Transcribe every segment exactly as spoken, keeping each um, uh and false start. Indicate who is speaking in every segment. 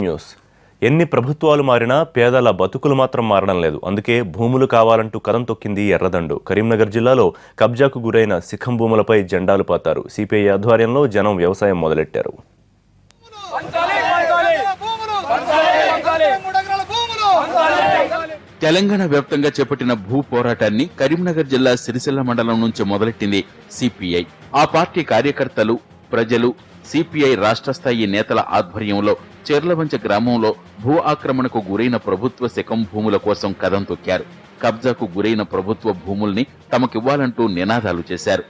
Speaker 1: News ఎన్ని ప్రభుత్వాలు మారినా పేదల బతుకులు మాత్రం మారడం లేదు. అందుకే భూములు కావాలంటూ కదం తొక్కింది ఎర్రదండు. కరీంనగర్ జిల్లాలో కబ్జాకు గురైన శిఖం భూములపై జెండాలు పాతారు. సిపిఐ ఆధ్వర్యంలో జనం వ్యవసాయం మొదలెట్టారు.
Speaker 2: తెలంగాణ వ్యాప్తంగా చేపట్టిన భూ పోరాటాన్ని కరీంనగర్ జిల్లా సిరిసిల్ల మండలం నుంచి మొదలెట్టింది సిపిఐ. ఆ పార్టీ కార్యకర్తలు, ప్రజలు, సిపిఐ రాష్ట్ర స్థాయి నేతల ఆధ్వర్యంలో చెర్లవంచ గ్రామంలో భూ ఆక్రమణకు గురైన ప్రభుత్వ శిఖం భూముల కోసం కదం తొక్కారు. కబ్జాకు గురైన ప్రభుత్వ భూముల్ని తమకివ్వాలంటూ నినాదాలు చేశారు.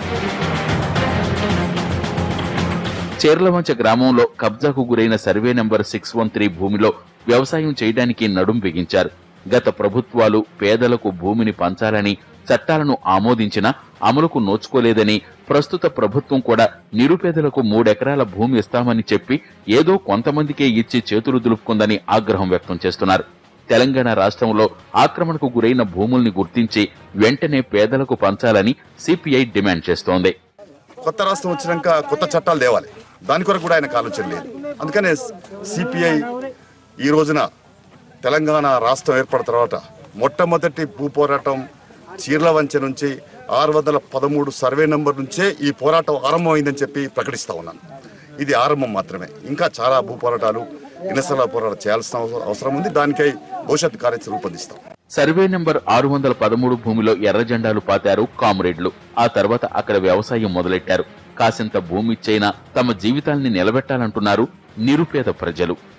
Speaker 2: చెర్లవంచ గ్రామంలో కబ్జాకు గురైన survey number six one three భూమిలో వ్యవసాయం చేయడానికి నడుం బిగించారు. గత ప్రభుత్వాలు పేదలకు భూమిని పంచాలని చట్టాలను ఆమోదించినా అమలుకు నోచుకోలేదని, ప్రస్తుత ప్రభుత్వం కూడా నిరుపేదలకు మూడెకరాల భూమి ఇస్తామని చెప్పి ఏదో కొంతమందికే ఇచ్చి చేతులు దులుపుకుందని ఆగ్రహం వ్యక్తం చేస్తున్నారు. తెలంగాణ రాష్ట్రంలో ఆక్రమణకు గురైన భూముల్ని గుర్తించి వెంటనే పేదలకు పంచాలని సిపిఐ డిమాండ్ చేస్తోంది.
Speaker 3: కొత్త రాష్ట్రం వచ్చినాక కొత్త చట్టాలు తేవాలి, దాని కొరకు కూడా ఆయనకు ఆలోచన లేదు. అందుకనే సిపిఐ ఈ రోజున తెలంగాణ రాష్ట్రం ఏర్పడిన తర్వాత మొట్టమొదటి భూ పోరాటం చీర్లవంచ నుంచి ఆరు వందల పదమూడు సర్వే నెంబర్ నుంచే ఈ పోరాటం ఆరంభమైందని చెప్పి ప్రకటిస్తా ఉన్నాను. ఇది ఆరంభం మాత్రమే, ఇంకా చాలా భూ పోరాటాలు ఇనసల పోరాటం చేయాల్సిన అవసరం ఉంది. దానికై భవిష్యత్ కార్యాచరణ రూపొందిస్తాం.
Speaker 2: సర్వే నెంబర్ ఆరు వందల పదమూడు భూమిలో ఎర్ర జెండాలు పాతారు కామ్రేడ్లు. ఆ తర్వాత అక్కడ వ్యవసాయం మొదలెట్టారు. కాసింత భూమి ఇచ్చైనా తమ జీవితాల్ని నిలబెట్టాలంటున్నారు నిరుపేద ప్రజలు.